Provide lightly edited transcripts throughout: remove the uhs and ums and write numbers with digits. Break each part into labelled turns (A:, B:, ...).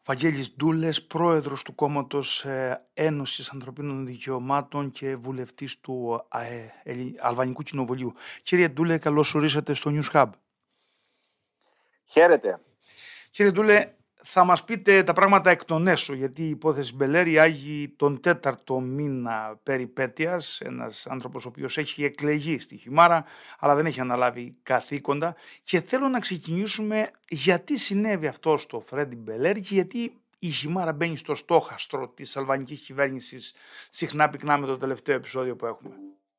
A: Βαγγέλης Ντούλες, πρόεδρος του κόμματος Ένωσης Ανθρωπίνων Δικαιωμάτων και βουλευτής του Αλβανικού Κοινοβουλίου. Κύριε Ντούλε, καλώς ορίσατε στο News Hub.
B: Χαίρετε.
A: Κύριε Ντούλε, θα μας πείτε τα πράγματα εκ των έσω, γιατί η υπόθεση Μπελέρη άγει τον 4ο μήνα περιπέτειας. Ένας άνθρωπος ο οποίος έχει εκλεγεί στη Χιμάρα, αλλά δεν έχει αναλάβει καθήκοντα. Και θέλω να ξεκινήσουμε γιατί συνέβη αυτό στο Φρέντι Μπελέρη και γιατί η Χιμάρα μπαίνει στο στόχαστρο της αλβανικής κυβέρνησης συχνά πυκνά με το τελευταίο επεισόδιο που έχουμε.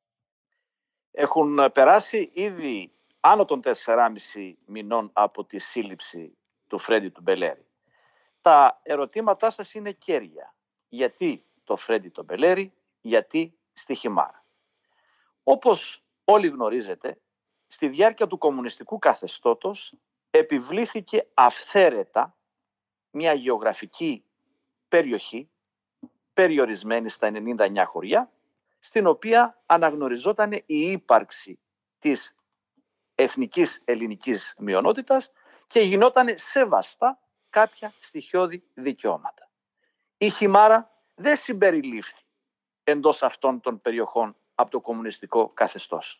B: Έχουν περάσει ήδη άνω των 4,5 μηνών από τη σύλληψη του Φρέντι του Μπελέρη. Τα ερωτήματά σας είναι κέρια. Γιατί το Φρέντι το Μπελέρη, γιατί στη Χιμάρα. Όπως όλοι γνωρίζετε, στη διάρκεια του κομμουνιστικού καθεστώτος επιβλήθηκε αυθαίρετα μια γεωγραφική περιοχή περιορισμένη στα 99 χωριά, στην οποία αναγνωριζόταν η ύπαρξη της εθνικής ελληνικής μειονότητας και γινόταν σεβαστά κάποια στοιχειώδη δικαιώματα. Η Χιμάρα δεν συμπεριλήφθη εντός αυτών των περιοχών από το κομμουνιστικό καθεστώς.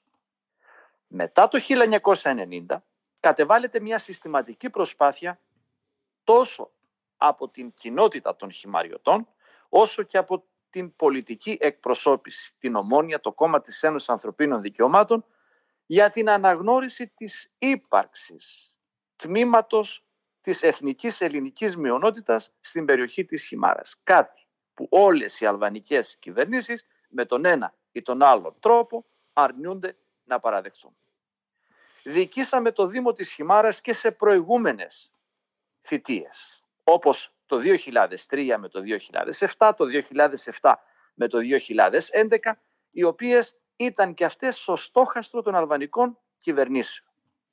B: Μετά το 1990 κατεβάλλεται μια συστηματική προσπάθεια τόσο από την κοινότητα των Χιμαριωτών όσο και από την πολιτική εκπροσώπηση, την Ομόνοια, το κόμμα της Ένωσης Ανθρωπίνων Δικαιωμάτων, για την αναγνώριση της ύπαρξης τμήματος της εθνικής ελληνικής μειονότητας στην περιοχή της Χιμάρας. Κάτι που όλες οι αλβανικές κυβερνήσεις με τον ένα ή τον άλλο τρόπο αρνούνται να παραδεχθούν. Διοικήσαμε το Δήμο της Χιμάρας και σε προηγούμενες θητείες, όπως το 2003 με το 2007, το 2007 με το 2011, οι οποίες ήταν και αυτές στο στόχαστρο των αλβανικών κυβερνήσεων.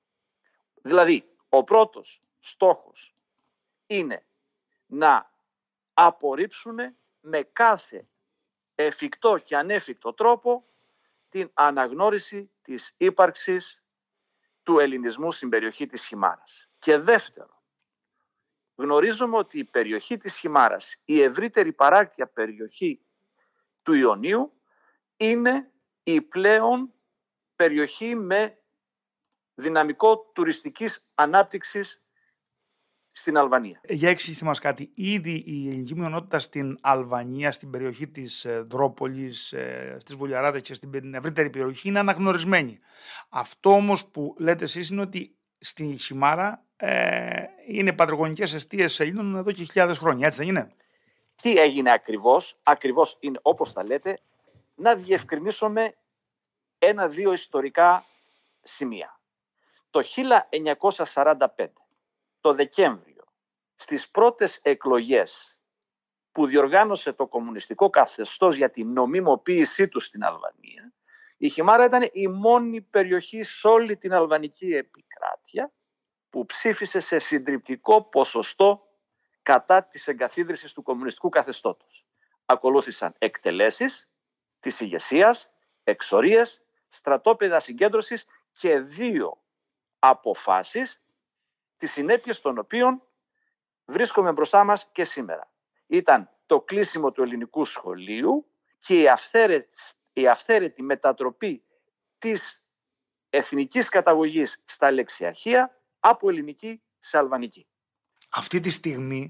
B: Δηλαδή, ο πρώτος στόχος είναι να απορρίψουν με κάθε εφικτό και ανέφικτο τρόπο την αναγνώριση της ύπαρξης του ελληνισμού στην περιοχή της Χιμάρας. Και δεύτερο, γνωρίζουμε ότι η περιοχή της Χιμάρας, η ευρύτερη παράκτια περιοχή του Ιωνίου, είναι η πλέον περιοχή με δυναμικό τουριστικής ανάπτυξης στην Αλβανία.
A: Για εξηγήστε μας κάτι. Ήδη η ελληνική μειονότητα στην Αλβανία, στην περιοχή της Δρόπολης, στις Βουλιαράδες και στην ευρύτερη περιοχή είναι αναγνωρισμένη. Αυτό όμως που λέτε εσείς είναι ότι στη Χιμάρα είναι πατρογονικές εστίες Ελλήνων εδώ και χιλιάδες χρόνια, έτσι δεν είναι?
B: Τι έγινε ακριβώς? Ακριβώς είναι, όπως τα λέτε, να διευκρινίσουμε ένα-δύο ιστορικά σημεία. Το 1945, το Δεκέμβριο, στις πρώτες εκλογές που διοργάνωσε το κομμουνιστικό καθεστώς για την νομιμοποίησή του στην Αλβανία, η Χιμάρα ήταν η μόνη περιοχή σε όλη την αλβανική επικράτεια που ψήφισε σε συντριπτικό ποσοστό κατά της εγκαθίδρυσης του κομμουνιστικού καθεστώτος. Ακολούθησαν εκτελέσεις της ηγεσίας, εξορίες, στρατόπεδα συγκέντρωσης και 2 αποφάσεις, τις συνέπειες των οποίων βρίσκομαι μπροστά μας και σήμερα. Ήταν το κλείσιμο του ελληνικού σχολείου και η αυθαίρετη μετατροπή της εθνικής καταγωγής στα λεξιαρχεία από ελληνική σε αλβανική.
A: Αυτή τη στιγμή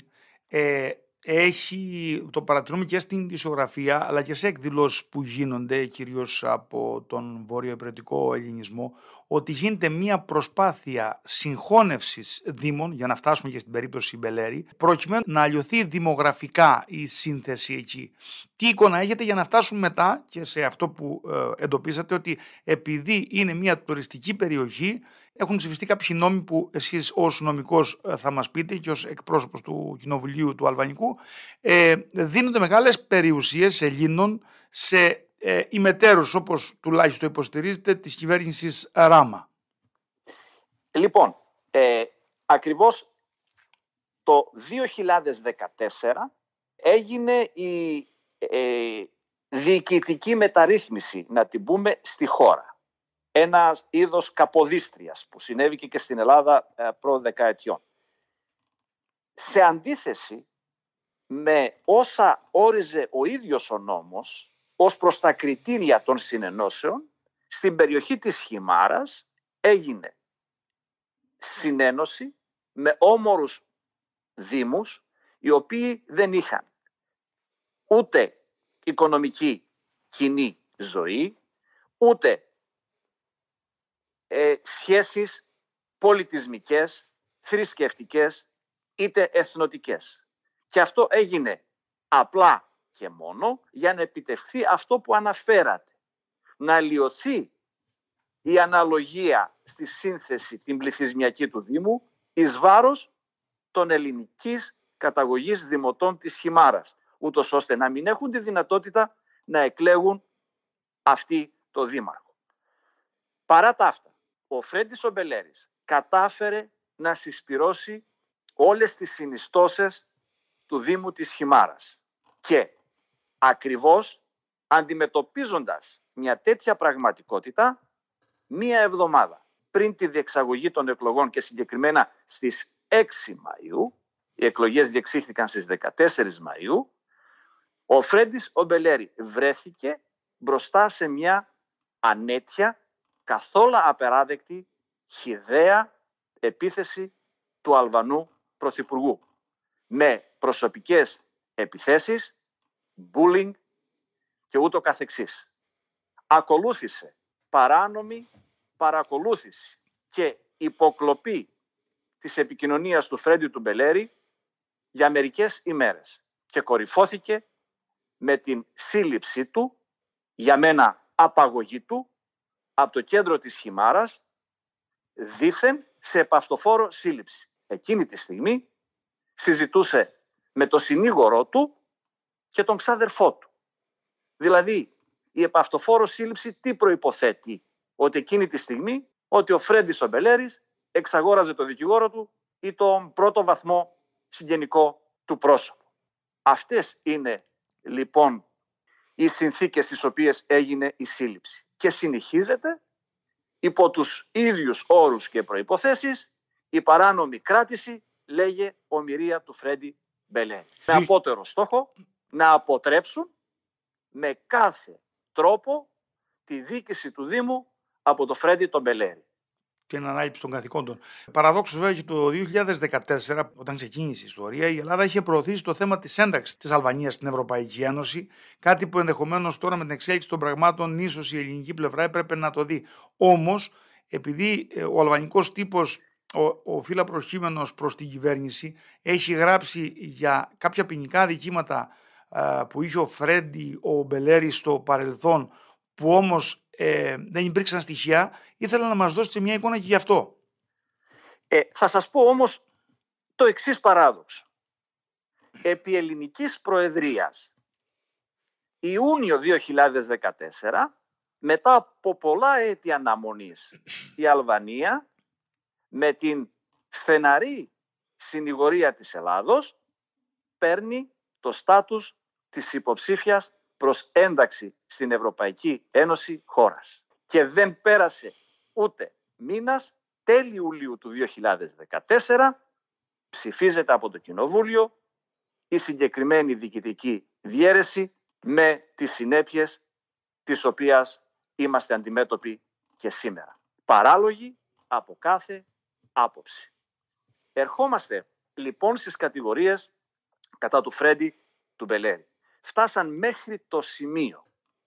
A: το παρατηρούμε και στην ειδησιογραφία αλλά και σε εκδηλώσεις που γίνονται κυρίως από τον βορειοεπηρετικό ελληνισμό, ότι γίνεται μια προσπάθεια συγχώνευσης δήμων, για να φτάσουμε και στην περίπτωση Μπελέρη, προκειμένου να αλλοιωθεί δημογραφικά η σύνθεση εκεί. Τι εικόνα έχετε για να φτάσουμε μετά και σε αυτό που εντοπίσατε, ότι επειδή είναι μια τουριστική περιοχή έχουν ψηφιστεί κάποιοι νόμοι που εσείς ως νομικός θα μας πείτε και ως εκπρόσωπος του Κοινοβουλίου του Αλβανικού, δίνονται μεγάλες περιουσίες Ελλήνων σε ημετέρους, όπως τουλάχιστον υποστηρίζετε, της κυβέρνησης Ράμα.
B: Λοιπόν, ακριβώς το 2014 έγινε η διοικητική μεταρρύθμιση, να την πούμε, στη χώρα. Ένα είδος καποδίστριας που συνέβη και στην Ελλάδα προ δεκαετιών. Σε αντίθεση με όσα όριζε ο ίδιος ο νόμος ως προς τα κριτήρια των συνενώσεων, στην περιοχή της Χιμάρας έγινε συνένωση με όμορους δήμους, οι οποίοι δεν είχαν ούτε οικονομική κοινή ζωή, ούτε σχέσεις πολιτισμικές, θρησκευτικές, είτε εθνοτικές. Και αυτό έγινε απλά και μόνο για να επιτευχθεί αυτό που αναφέρατε. Να λιωθεί η αναλογία στη σύνθεση την πληθυσμιακή του Δήμου εις βάρος των ελληνικής καταγωγής δημοτών της Χιμάρας, ούτως ώστε να μην έχουν τη δυνατότητα να εκλέγουν αυτοί το δήμαρχο. Παρά τα αυτά, ο Φρέντης ο Μπελέρης κατάφερε να συσπυρώσει όλες τις συνιστώσεις του Δήμου της Χιμάρας και ακριβώς αντιμετωπίζοντας μια τέτοια πραγματικότητα, μία εβδομάδα πριν τη διεξαγωγή των εκλογών και συγκεκριμένα στις 6 Μαΐου, οι εκλογές διεξήχθηκαν στις 14 Μαΐου, ο Φρέντης ο Μπελέρη βρέθηκε μπροστά σε μια ανέτεια, καθόλου απεράδεκτη, χυδαία επίθεση του Αλβανού Πρωθυπουργού, με προσωπικές επιθέσεις, bullying και ούτω καθεξής. Ακολούθησε παράνομη παρακολούθηση και υποκλοπή της επικοινωνίας του Φρέντι του Μπελέρη για μερικές ημέρες και κορυφώθηκε με την σύλληψή του, για μένα απαγωγή του, από το κέντρο της Χιμάρας, δήθεν σε επαυτοφόρο σύλληψη. Εκείνη τη στιγμή συζητούσε με τον συνήγορό του και τον ξάδερφό του. Δηλαδή, η επαυτοφόρο σύλληψη τι προϋποθέτει? Ότι εκείνη τη στιγμή ότι ο Φρέντης ο Μπελέρης εξαγόραζε το δικηγόρο του ή τον πρώτο βαθμό συγγενικό του πρόσωπο. Αυτές είναι λοιπόν οι συνθήκες στις οποίες έγινε η σύλληψη και συνεχίζεται υπό τους ίδιους όρους και προϋποθέσεις η παράνομη κράτηση, λέγε ομηρία του Φρέντι Μπελέρη. Με απότερο στόχο να αποτρέψουν με κάθε τρόπο τη δίκηση του Δήμου από το Φρέντι τον Μπελέρη.
A: Την ανάληψη των καθηκόντων. Παραδόξως βέβαια και το 2014, όταν ξεκίνησε η ιστορία, η Ελλάδα είχε προωθήσει το θέμα της ένταξης της Αλβανίας στην Ευρωπαϊκή Ένωση, κάτι που ενδεχομένως τώρα με την εξέλιξη των πραγμάτων ίσως η ελληνική πλευρά έπρεπε να το δει. Όμως, επειδή ο αλβανικός τύπος, ο φύλαπρος κείμενος προς την κυβέρνηση, έχει γράψει για κάποια ποινικά δικήματα που είχε ο Φρέντι ο Μπελέρη στο παρελθόν, που όμως δεν υπήρξαν στοιχεία, ήθελα να μας δώσετε μια εικόνα και γι' αυτό.
B: Θα σας πω όμως το εξής παράδοξο. Επί ελληνικής προεδρίας, Ιούνιο 2014, μετά από πολλά έτη αναμονής, η Αλβανία με την στεναρή συνηγορία της Ελλάδος παίρνει το στάτους της υποψήφιας προς ένταξη στην Ευρωπαϊκή Ένωση χώρας. Και δεν πέρασε ούτε μήνας, τέλη Ιουλίου του 2014, ψηφίζεται από το Κοινοβούλιο η συγκεκριμένη διοικητική διαίρεση με τις συνέπειες της οποίας είμαστε αντιμέτωποι και σήμερα. Παράλογοι από κάθε άποψη. Ερχόμαστε λοιπόν στις κατηγορίες κατά του Φρέντι του Μπελέρη. Φτάσαν μέχρι το σημείο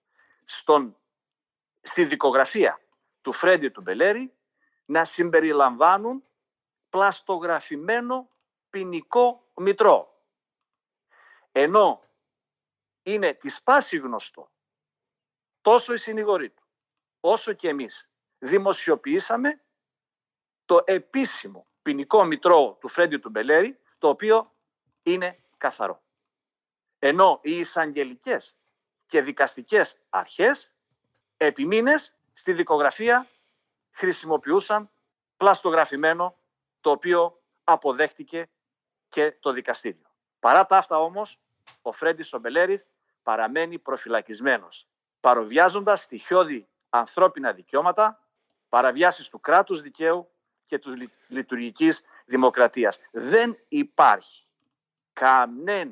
B: στη δικογραφία του Φρέντι του Μπελέρη να συμπεριλαμβάνουν πλαστογραφημένο ποινικό μητρό. Ενώ είναι της πάση γνωστό, τόσο οι συνηγοροί του, όσο και εμείς δημοσιοποιήσαμε το επίσημο ποινικό μητρό του Φρέντι του Μπελέρη, το οποίο είναι καθαρό. Ενώ οι εισαγγελικές και δικαστικές αρχές επί μήνες στη δικογραφία χρησιμοποιούσαν πλαστογραφημένο, το οποίο αποδέχτηκε και το δικαστήριο. Παρά τα αυτά όμως, ο Φρέντης ο Μπελέρης παραμένει προφυλακισμένος, παροβιάζοντας στοιχειώδη ανθρώπινα δικαιώματα, παραβιάσεις του κράτους δικαίου και της λειτουργικής δημοκρατίας. Δεν υπάρχει κανένα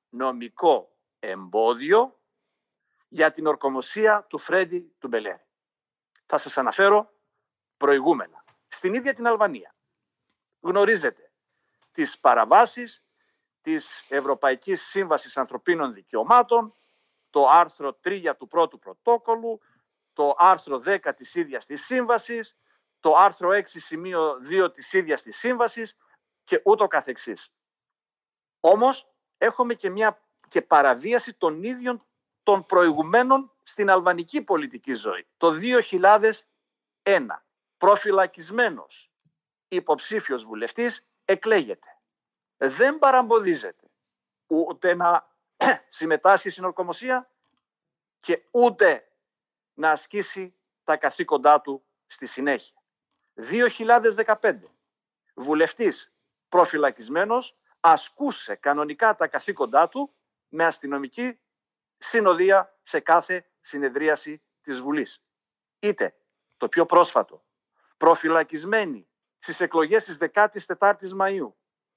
B: νομικό εμπόδιο για την ορκομοσία του Φρέντι του Μπελέρη. Θα σας αναφέρω προηγούμενα. Στην ίδια την Αλβανία γνωρίζετε τις παραβάσεις της Ευρωπαϊκής Σύμβασης Ανθρωπίνων Δικαιωμάτων, το άρθρο 3 του πρώτου πρωτόκολλου, το άρθρο 10 της ίδιας της σύμβασης, το άρθρο 6 σημείο 2 της ίδιας της σύμβασης και ούτω καθεξής. Όμως έχουμε και παραβίαση των ίδιων των προηγουμένων στην αλβανική πολιτική ζωή. Το 2001 προφυλακισμένος υποψήφιος βουλευτής εκλέγεται. Δεν παραμποδίζεται ούτε να συμμετάσχει στην ορκομοσία και ούτε να ασκήσει τα καθήκοντά του στη συνέχεια. 2015 βουλευτής προφυλακισμένος ασκούσε κανονικά τα καθήκοντά του με αστυνομική συνοδεία σε κάθε συνεδρίαση της Βουλής. Είτε το πιο πρόσφατο, προφυλακισμένοι στις εκλογές της 14ης Μαΐου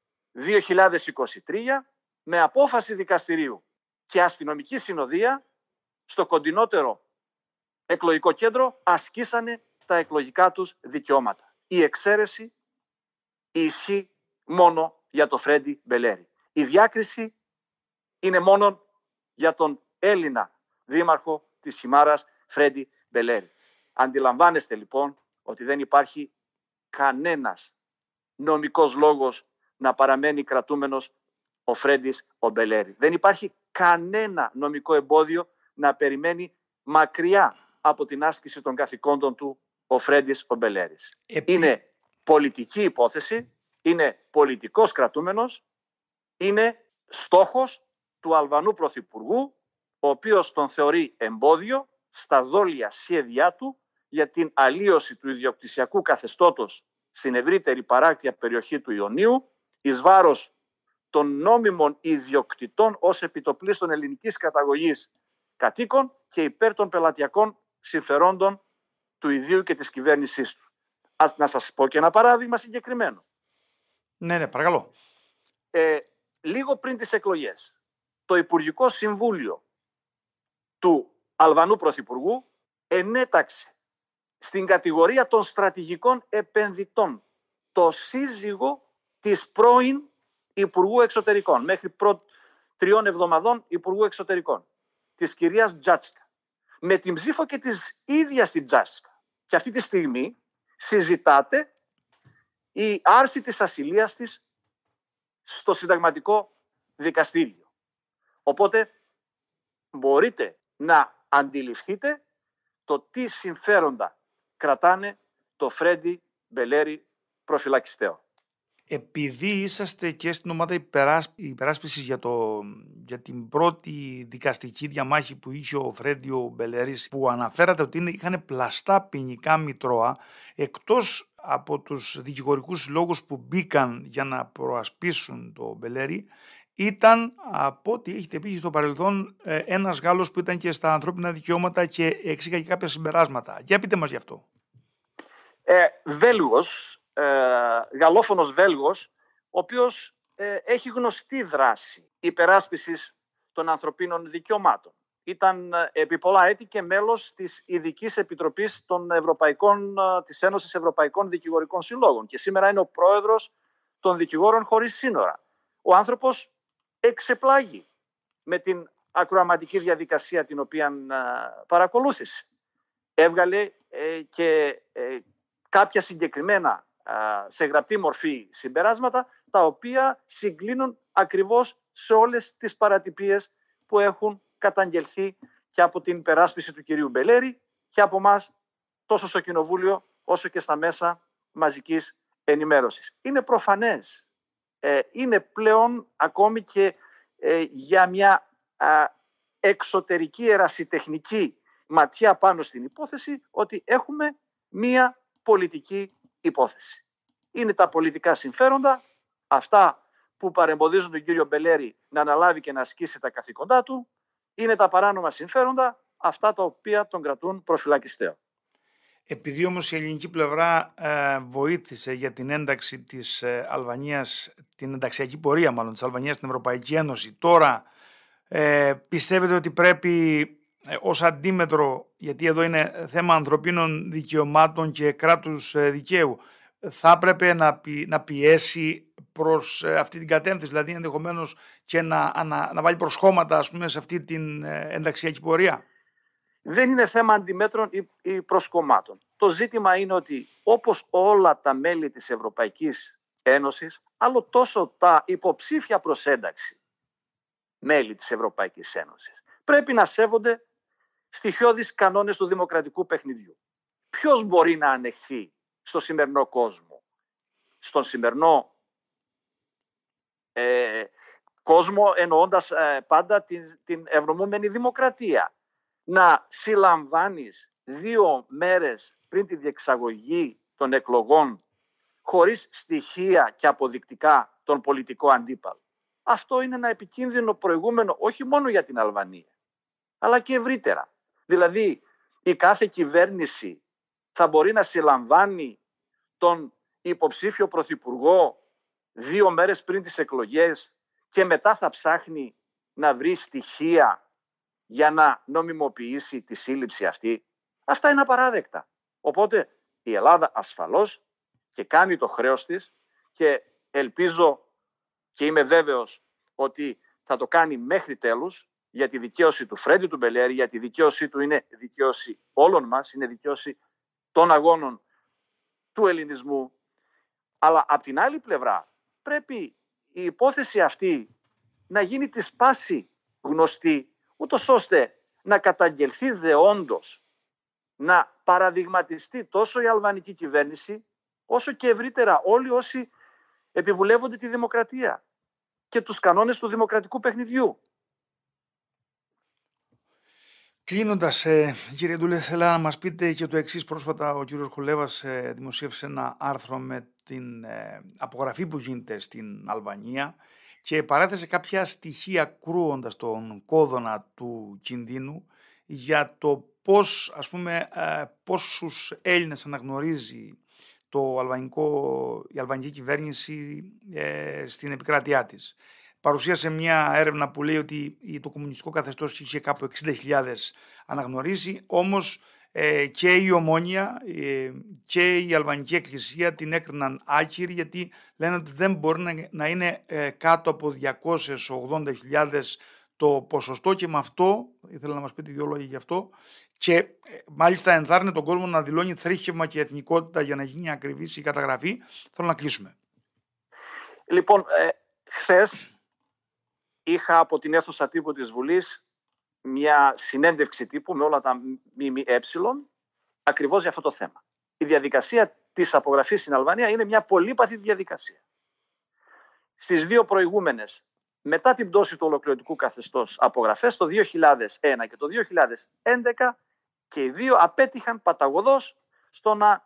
B: 2023 με απόφαση δικαστηρίου και αστυνομική συνοδεία στο κοντινότερο εκλογικό κέντρο ασκήσανε τα εκλογικά τους δικαιώματα. Η εξαίρεση ισχύει μόνο για το Φρέντι Μπελέρη. Η διάκριση είναι μόνο για τον Έλληνα δήμαρχο της Χιμάρας Φρέντι Μπελέρη. Αντιλαμβάνεστε λοιπόν ότι δεν υπάρχει κανένας νομικός λόγος να παραμένει κρατούμενος ο Φρέντις ο Μπελέρη. Δεν υπάρχει κανένα νομικό εμπόδιο να περιμένει μακριά από την άσκηση των καθηκόντων του ο Φρέντις ο Μπελέρης. Είναι πολιτική υπόθεση, είναι πολιτικός κρατούμενος, είναι στόχος του Αλβανού Πρωθυπουργού, ο οποίος τον θεωρεί εμπόδιο στα δόλια σχέδιά του για την αλλίωση του ιδιοκτησιακού καθεστώτος στην ευρύτερη παράκτια περιοχή του Ιωνίου, εις βάρος των νόμιμων ιδιοκτητών ως επιτοπλίστων ελληνικής καταγωγής κατοίκων και υπέρ των πελατειακών συμφερόντων του ιδίου και της κυβέρνησής του. Να σας πω και ένα παράδειγμα συγκεκριμένο.
A: Ναι, παρακαλώ.
B: Λίγο πριν τις εκλογές, το Υπουργικό Συμβούλιο του Αλβανού Πρωθυπουργού ενέταξε στην κατηγορία των στρατηγικών επενδυτών το σύζυγο της πρώην Υπουργού Εξωτερικών, μέχρι 3 εβδομαδών Υπουργού Εξωτερικών, της κυρίας Τζάτσκα, με την ψήφο και της ίδιας την Τζάτσκα. Και αυτή τη στιγμή συζητάται η άρση της ασυλίας της στο Συνταγματικό Δικαστήριο. Οπότε μπορείτε να αντιληφθείτε το τι συμφέροντα κρατάνε το Φρέντι Μπελέρη προφυλακιστέο.
A: Επειδή είσαστε και στην ομάδα υπεράσπισης για την πρώτη δικαστική διαμάχη που είχε ο Φρέντι ο Μπελέρης, που αναφέρατε ότι είχαν πλαστά ποινικά μητρώα, εκτός από τους δικηγορικούς λόγους που μπήκαν για να προασπίσουν το Μπελέρη, ήταν, από ό,τι έχετε πει στο παρελθόν, ένας Γάλλος που ήταν και στα ανθρώπινα δικαιώματα και εξήγαγε κάποια συμπεράσματα. Για πείτε μας γι' αυτό.
B: Βέλγος, γαλλόφωνος Βέλγος, ο οποίος έχει γνωστή δράση υπεράσπισης των ανθρωπίνων δικαιωμάτων. Ήταν επί πολλά έτη και μέλος της Ειδικής Επιτροπής της Ένωσης Ευρωπαϊκών Δικηγορικών Συλλόγων και σήμερα είναι ο πρόεδρος των Δικηγόρων Χωρίς Σύνορα. Ο άνθρωπος εξεπλάγει με την ακροαματική διαδικασία την οποία παρακολούθησε. Έβγαλε και κάποια συγκεκριμένα σε γραπτή μορφή συμπεράσματα, τα οποία συγκλίνουν ακριβώς σε όλες τις παρατυπίες που έχουν καταγγελθεί και από την υπεράσπιση του κυρίου Μπελέρη και από εμάς τόσο στο Κοινοβούλιο όσο και στα μέσα μαζικής ενημέρωσης. Είναι προφανές, είναι πλέον ακόμη και για μια εξωτερική ερασιτεχνική ματιά πάνω στην υπόθεση ότι έχουμε μία πολιτική υπόθεση. Είναι τα πολιτικά συμφέροντα, αυτά που παρεμποδίζουν τον κύριο Μπελέρη να αναλάβει και να ασκήσει τα καθήκοντά του, είναι τα παράνομα συμφέροντα, αυτά τα οποία τον κρατούν προφυλακιστέο.
A: Επειδή όμως η ελληνική πλευρά βοήθησε για την ένταξη της Αλβανίας, την ενταξιακή πορεία μάλλον της Αλβανίας στην Ευρωπαϊκή Ένωση, τώρα Πιστεύετε ότι πρέπει ως αντίμετρο, γιατί εδώ είναι θέμα ανθρωπίνων δικαιωμάτων και κράτους δικαίου, θα έπρεπε να πιέσει προς αυτή την κατεύθυνση, δηλαδή ενδεχομένως και να βάλει προσχώματα, ας πούμε, σε αυτή την ενταξιακή πορεία?
B: Δεν είναι θέμα αντιμέτρων ή προσκομμάτων. Το ζήτημα είναι ότι όπως όλα τα μέλη της Ευρωπαϊκής Ένωσης, άλλο τόσο τα υποψήφια προς ένταξη μέλη της Ευρωπαϊκής Ένωσης πρέπει να σέβονται στοιχειώδεις κανόνες του δημοκρατικού παιχνιδιού. Ποιος μπορεί να ανεχθεί στο σημερινό κόσμο, στον σημερινό κόσμο, εννοώντας πάντα την ευρωμόμενη δημοκρατία, να συλλαμβάνεις 2 μέρες πριν τη διεξαγωγή των εκλογών χωρίς στοιχεία και αποδεικτικά τον πολιτικό αντίπαλο? Αυτό είναι ένα επικίνδυνο προηγούμενο όχι μόνο για την Αλβανία, αλλά και ευρύτερα. Δηλαδή, η κάθε κυβέρνηση θα μπορεί να συλλαμβάνει τον υποψήφιο πρωθυπουργό 2 μέρες πριν τις εκλογές και μετά θα ψάχνει να βρει στοιχεία για να νομιμοποιήσει τη σύλληψη αυτή? Αυτά είναι απαράδεκτα. Οπότε η Ελλάδα ασφαλώς και κάνει το χρέος της και ελπίζω και είμαι βέβαιος ότι θα το κάνει μέχρι τέλους, για τη δικαίωση του Φρέντι του Μπελέρη, για τη δικαίωσή του είναι δικαίωση όλων μας, είναι δικαίωση των αγώνων του ελληνισμού. Αλλά απ' την άλλη πλευρά πρέπει η υπόθεση αυτή να γίνει της πάση γνωστή, ούτως ώστε να καταγγελθεί δεόντως, να παραδειγματιστεί τόσο η αλβανική κυβέρνηση, όσο και ευρύτερα όλοι όσοι επιβουλεύονται τη δημοκρατία και τους κανόνες του δημοκρατικού παιχνιδιού.
A: Κλείνοντας, κύριε Ντούλε, θέλω να μας πείτε και το εξής. Πρόσφατα ο κύριος Χουλέβας δημοσίευσε ένα άρθρο με την απογραφή που γίνεται στην Αλβανία και παρέθεσε κάποια στοιχεία κρούοντας τον κόδωνα του κινδύνου για το πώς, ας πούμε, πόσους Έλληνες αναγνωρίζει η αλβανική κυβέρνηση στην επικράτειά της. Παρουσίασε μια έρευνα που λέει ότι το κομμουνιστικό καθεστώς είχε κάπου 60.000 αναγνωρίσει, όμως και η Ομόνοια και η Αλβανική Εκκλησία την έκριναν άκυρη, γιατί λένε ότι δεν μπορεί να είναι κάτω από 280.000 το ποσοστό, και με αυτό, ήθελα να μας πείτε 2 λόγια γι' αυτό, και μάλιστα ενθάρρυνε τον κόσμο να δηλώνει θρήσκευμα και εθνικότητα για να γίνει ακριβής η καταγραφή. Θέλω να κλείσουμε.
B: Λοιπόν, χθες είχα από την αίθουσα τύπου της Βουλής μια συνέντευξη τύπου με όλα τα ΜΜΕ ακριβώς για αυτό το θέμα. Η διαδικασία της απογραφής στην Αλβανία είναι μια πολύπαθη διαδικασία. Στις 2 προηγούμενες, μετά την πτώση του ολοκληρωτικού καθεστώς απογραφές, το 2001 και το 2011, και οι 2 απέτυχαν παταγωδώς στο να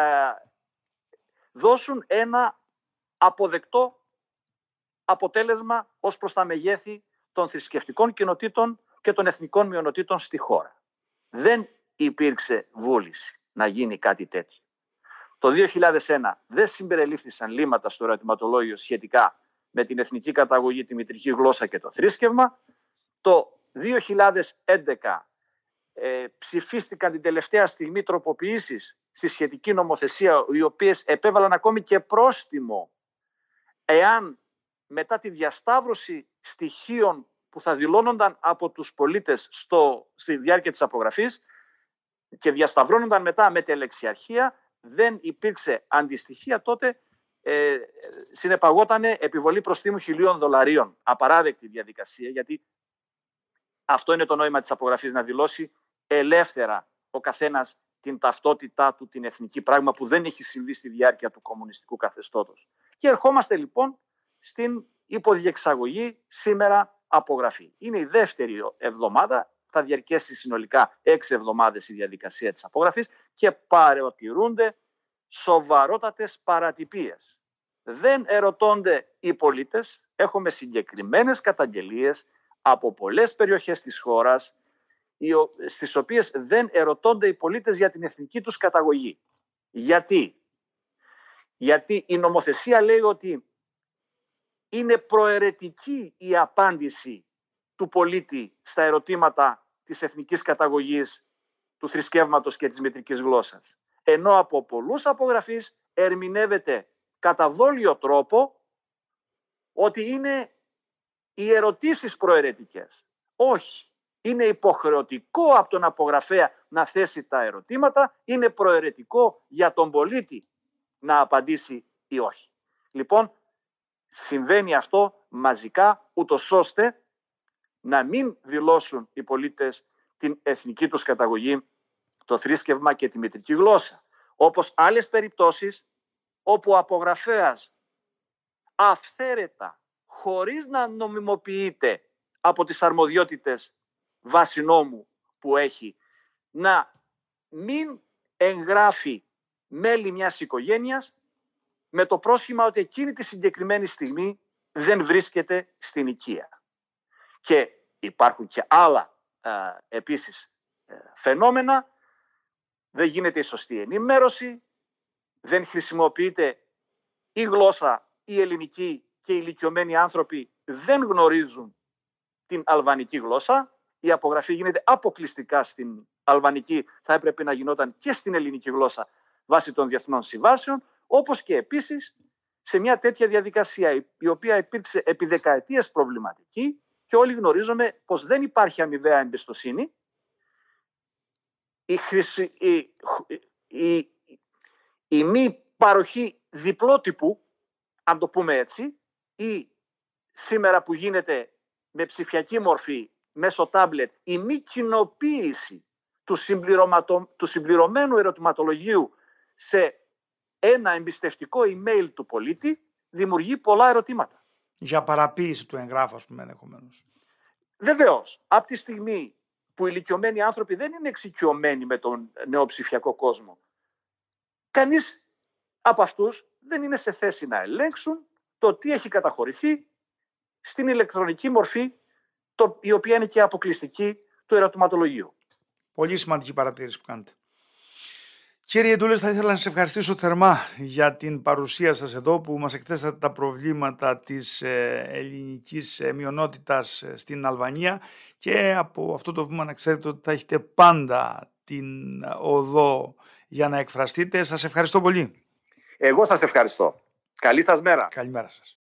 B: δώσουν ένα αποδεκτό αποτέλεσμα ως προς τα μεγέθη των θρησκευτικών κοινοτήτων και των εθνικών μειονοτήτων στη χώρα. Δεν υπήρξε βούληση να γίνει κάτι τέτοιο. Το 2001 δεν συμπεριλήφθησαν λίμματα στο ερωτηματολόγιο σχετικά με την εθνική καταγωγή, τη μητρική γλώσσα και το θρήσκευμα. Το 2011 ψηφίστηκαν την τελευταία στιγμή τροποποιήσεις στη σχετική νομοθεσία, οι οποίες επέβαλαν ακόμη και πρόστιμο εάν μετά τη διασταύρωση στοιχείων που θα δηλώνονταν από τους πολίτες στη διάρκεια της απογραφής και διασταυρώνονταν μετά με τελεξιαρχία, δεν υπήρξε αντιστοιχεία, τότε συνεπαγόταν επιβολή προστίμου $1.000. Απαράδεκτη διαδικασία, γιατί αυτό είναι το νόημα της απογραφής, να δηλώσει ελεύθερα ο καθένας την ταυτότητά του, την εθνική, πράγμα που δεν έχει συμβεί στη διάρκεια του κομμουνιστικού καθεστώτος. Και ερχόμαστε λοιπόν στην υποδιεξαγωγή σήμερα απογραφή. Είναι η δεύτερη εβδομάδα, θα διαρκέσει συνολικά 6 εβδομάδες η διαδικασία της απογραφής και παρατηρούνται σοβαρότατες παρατυπίες. Δεν ερωτώνται οι πολίτες, έχουμε συγκεκριμένες καταγγελίες από πολλές περιοχές της χώρας, στις οποίες δεν ερωτώνται οι πολίτες για την εθνική τους καταγωγή. Γιατί? Γιατί η νομοθεσία λέει ότι είναι προαιρετική η απάντηση του πολίτη στα ερωτήματα της εθνικής καταγωγής, του θρησκεύματος και της μητρικής γλώσσας. Ενώ από πολλούς απογραφείς ερμηνεύεται κατά δόλιο τρόπο ότι είναι οι ερωτήσεις προαιρετικές. Όχι. Είναι υποχρεωτικό από τον απογραφέα να θέσει τα ερωτήματα, είναι προαιρετικό για τον πολίτη να απαντήσει ή όχι. Λοιπόν, συμβαίνει αυτό μαζικά, ούτως ώστε να μην δηλώσουν οι πολίτες την εθνική τους καταγωγή, το θρήσκευμα και τη μητρική γλώσσα. Όπως άλλες περιπτώσεις όπου ο απογραφέας αυθαίρετα, χωρίς να νομιμοποιείται από τις αρμοδιότητες βάση νόμου που έχει, να μην εγγράφει μέλη μιας οικογένειας με το πρόσχημα ότι εκείνη τη συγκεκριμένη στιγμή δεν βρίσκεται στην οικία. Και υπάρχουν και άλλα επίσης φαινόμενα. Δεν γίνεται η σωστή ενημέρωση, δεν χρησιμοποιείται η γλώσσα η ελληνική και οι ηλικιωμένοι άνθρωποι δεν γνωρίζουν την αλβανική γλώσσα. Η απογραφή γίνεται αποκλειστικά στην αλβανική, θα έπρεπε να γινόταν και στην ελληνική γλώσσα βάσει των διεθνών συμβάσεων, όπως και επίσης σε μια τέτοια διαδικασία η οποία υπήρξε επί δεκαετίες προβληματική και όλοι γνωρίζουμε πως δεν υπάρχει αμοιβαία εμπιστοσύνη. Η μη παροχή διπλότυπου, αν το πούμε έτσι, ή σήμερα που γίνεται με ψηφιακή μορφή μέσω τάμπλετ, η μη κοινοποίηση του συμπληρωμένου ερωτηματολογίου σε ένα εμπιστευτικό email του πολίτη δημιουργεί πολλά ερωτήματα.
A: Για παραποίηση του εγγράφου, ας πούμε, ενδεχομένως.
B: Βεβαίως, από τη στιγμή που οι ηλικιωμένοι άνθρωποι δεν είναι εξοικειωμένοι με τον νέο ψηφιακό κόσμο, κανείς από αυτούς δεν είναι σε θέση να ελέγξουν το τι έχει καταχωρηθεί στην ηλεκτρονική μορφή, η οποία είναι και αποκλειστική του ερωτηματολογίου.
A: Πολύ σημαντική παρατήρηση που κάνετε. Κύριε Ντούλες, θα ήθελα να σας ευχαριστήσω θερμά για την παρουσία σας εδώ, που μας εκθέσατε τα προβλήματα της ελληνικής μειονότητας στην Αλβανία, και από αυτό το βήμα να ξέρετε ότι θα έχετε πάντα την οδό για να εκφραστείτε. Σας ευχαριστώ πολύ.
B: Εγώ σας ευχαριστώ. Καλή σας μέρα.
A: Καλημέρα σας.